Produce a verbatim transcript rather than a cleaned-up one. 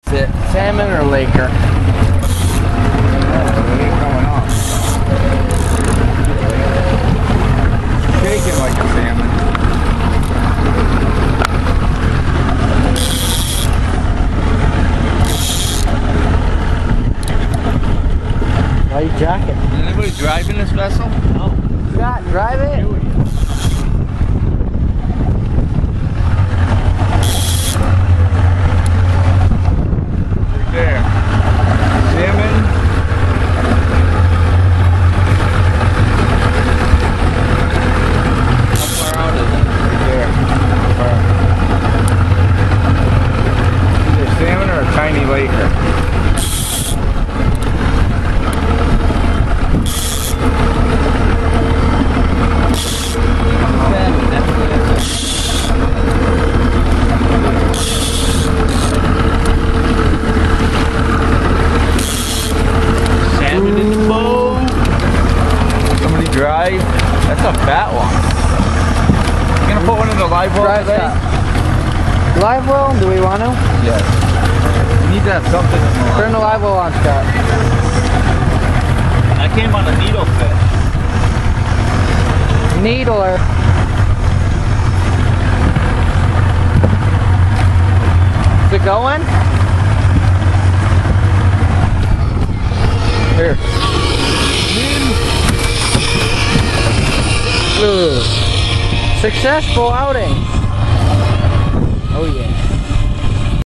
Sit. Salmon or Laker? Shaking like a salmon. Why are you jacking? Is anybody driving this vessel? No. Scott, drive it. Right there. Salmon. How far out is it? Right there. Either salmon or a tiny laker. Salmon in the boat. Somebody drive. That's a fat one. You gonna put one in the live well Drive today? that. Live well? Do we want to? Yes. You need to have something in the Turn the live well on, Scott. I came on a needle fish. Needler. Is it going? Here. Ugh. Successful outing. Oh yeah.